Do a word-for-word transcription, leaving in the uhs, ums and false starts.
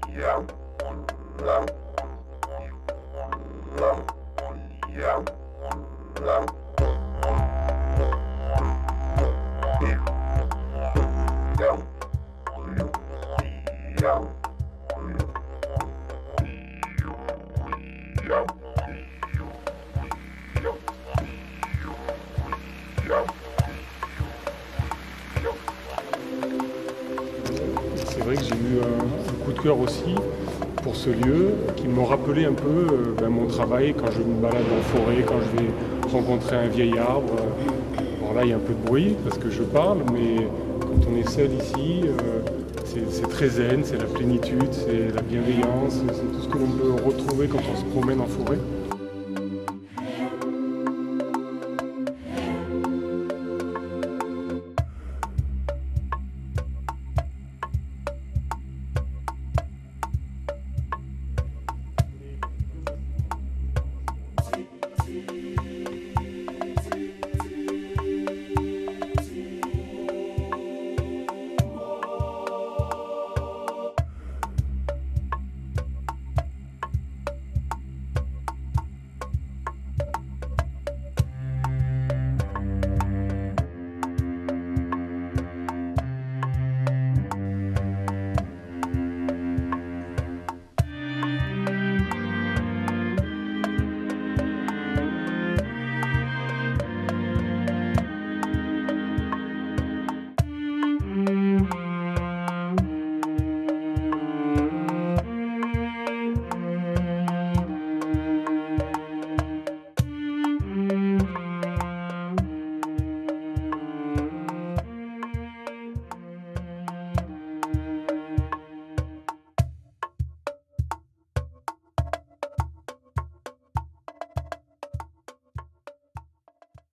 C'est vrai que j'ai eu un, un coup de cœur aussi pour ce lieu qui m'ont rappelé un peu euh, ben, mon travail quand je me balade en forêt, quand je vais rencontrer un vieil arbre. Alors là, il y a un peu de bruit parce que je parle, mais quand on est seul ici, euh, c'est très zen, c'est la plénitude, c'est la bienveillance, c'est tout ce que l'on peut retrouver quand on se promène en forêt.